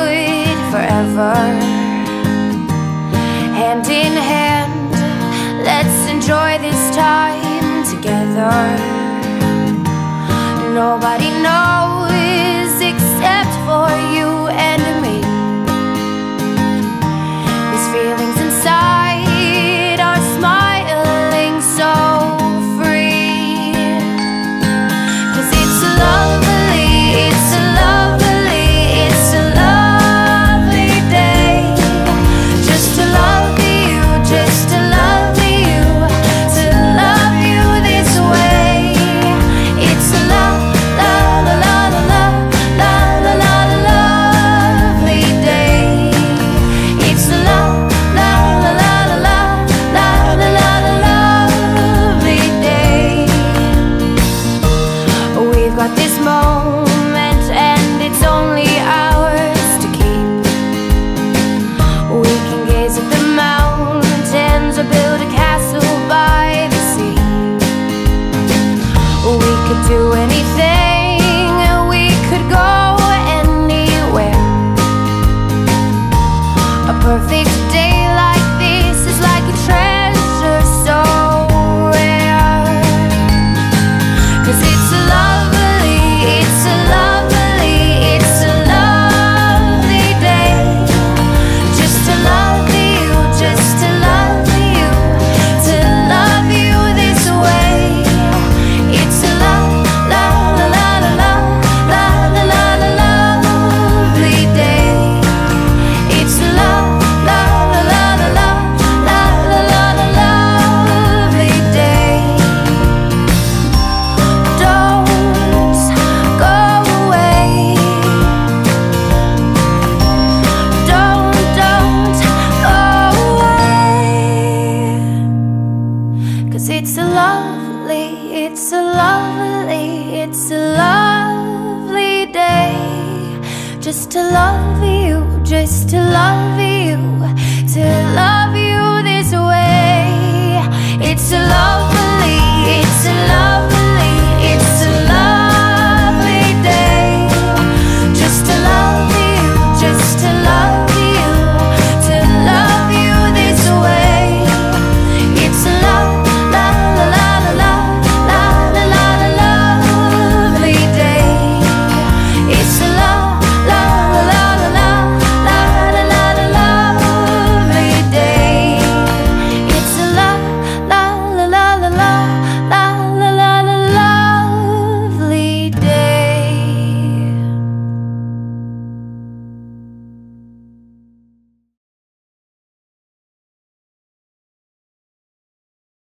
it forever. Hand in hand, let's enjoy this time together. Nobody knows except for you and me. These feelings inside are smiling so free. 'Cause it's a lovely, it's a lovely, it's a lovely day. Just to love you, just to love you, to love you this way. It's a love, love, love, love, love, love, lovely day. It's a love, love, love, love, love, love, lovely day. We've got this moment and it's only ours to keep. We can gaze at the mountains or build a castle by the sea. We could do anything, we could go anywhere. A perfect day like this is like a treasure so rare. 'Cause it's a lovely, it's a lovely, it's a lovely day. Just to love you, just to love you, to love you this way. It's a love, love, love, love, love, love, lovely day. It's a love, love, love, love, love, love, lovely day. Don't go away. Don't go away. 'Cause it's a lovely, it's a lovely, it's a lovely day. Just to love you, just to love you, to love you this way. It's a lovely, it's a lovely.